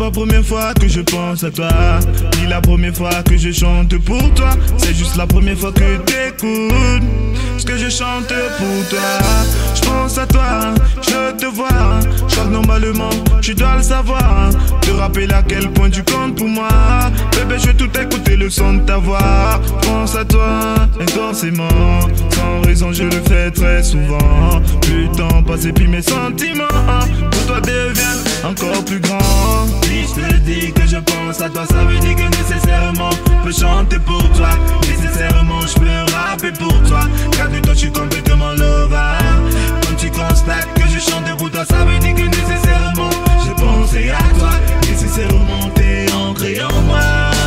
pas la première fois que je pense à toi, ni la première fois que je chante pour toi. C'est juste la première fois que t'écoutes ce que je chante pour toi. Je pense à toi, je te vois. Je crois que normalement tu dois le savoir. Te rappeler à quel point tu comptes pour moi. Bébé, je veux tout écouter le son de ta voix. Je pense à toi intensément, sans raison je le fais très souvent. Plus le temps passe et puis mes sentiments pour toi deviennent encore plus grands. Si je te dis que je pense à toi, ça veut dire que nécessairement je peux chanter pour toi. Nécessairement je peux rapper pour toi, car de toi je suis complètement lover. Quand tu constates que je chante pour toi, ça veut dire que nécessairement j'ai pensé à toi. Nécessairement t'es ancré en moi.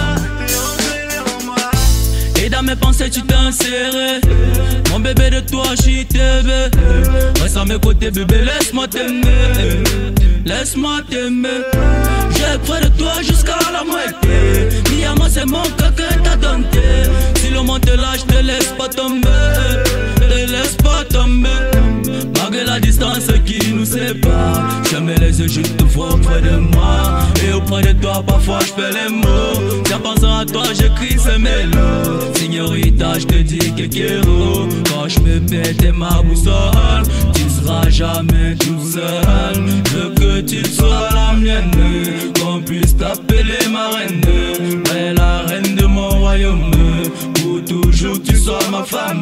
Et dans mes pensées tu t'es inséré. Mon bébé, de toi j'suis bébé. Reste à mes côtés bébé, laisse-moi t'aimer. Laisse-moi t'aimer. J'ai près de toi jusqu'à la moitié. Mia-moi c'est mon cœur que t'as donné. Si le monde te lâche, te laisse pas tomber. Te laisse pas tomber. Malgré la distance qui nous sépare, jamais les yeux, je te vois auprès de moi. Et auprès de toi parfois je fais les mots. En pensant à toi j'écris ces mélos. Signorita, je te dis que quiero. Quand je me perds t'es ma boussole. Tu ne seras jamais tout seul. Je veux que tu sois la mienne, qu'on puisse t'appeler ma reine. Ouais, la reine de mon royaume. Pour toujours tu sois ma femme.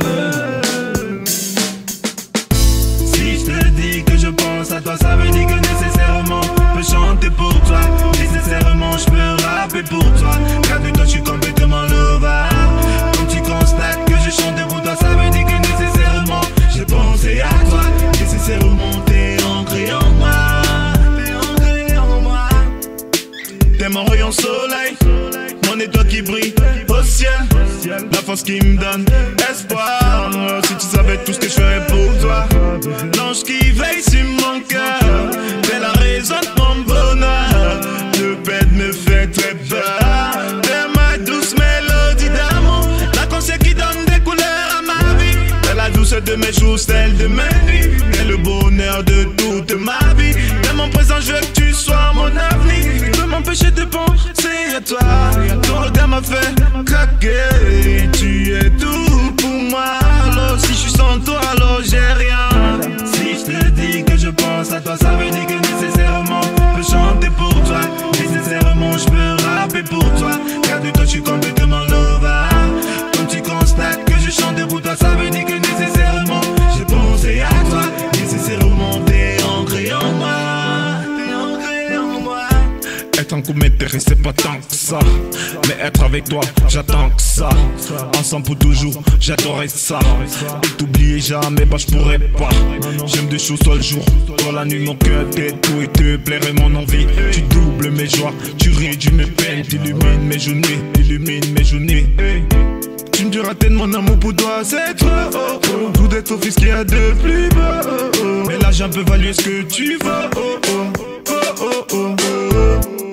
Si je te dis que je pense à toi, ça veut dire que nécessairement je peux chanter pour toi. Nécessairement je peux rapper pour toi, car de toi je suis complètement lover. Quand tu constates que je chante pour toi, ça veut dire que nécessairement j'ai pensé à toi. Nécessairement t'es ancré en moi. T'es ancré en moi. T'es mon rayon soleil, mon étoile qui brille au ciel, la force qui me donne espoir. Si tu savais tout ce que je ferais pour toi, l'ange qui veille sur mon cœur, t'es la raison de mon bonheur. Le bête me fait très peur. T'es ma douce mélodie d'amour, la conseil qui donne des couleurs à ma vie. T'es la douceur de mes jours, celle de mes nuits. T'es le bonheur de toute ma vie. T'es mon présent, je veux que tu sois mon avenir. Je peux m'empêcher de penser à toi. Ton regard m'a fait craquer. Tu es tout pour moi. Alors si je suis sans toi, alors j'ai rien. Si je te dis que je pense à toi, ça veut dire que nécessairement je peux chanter pour toi. Nécessairement je peux rapper pour toi, car de toi je suis complètement lover. Quand tu constates que je chante pour toi, ça veut dire que nécessairement j'ai pensé à toi. Nécessairement t'es ancré en moi. T'es ancré en moi. Être en couple m'intéressait pas tant que ça, mais être avec toi, j'attends que ça. Ensemble pour toujours, j'adorais ça. Et t'oublier jamais, bah je pourrais pas. J'aime des choses soit le jour, toi la nuit, mon cœur t'es tout et te plairait mon envie. Tu doubles mes joies, tu réduis mes peines, t'illumines mes journées, t'illumines mes journées. Hey. Tu me diras tellement mon amour pour toi, c'est trop oh, oh. Tout d'être au fils qu'il y a de plus beau oh, oh. Mais là j'ai un peu valué ce que tu veux oh, oh, oh, oh, oh, oh.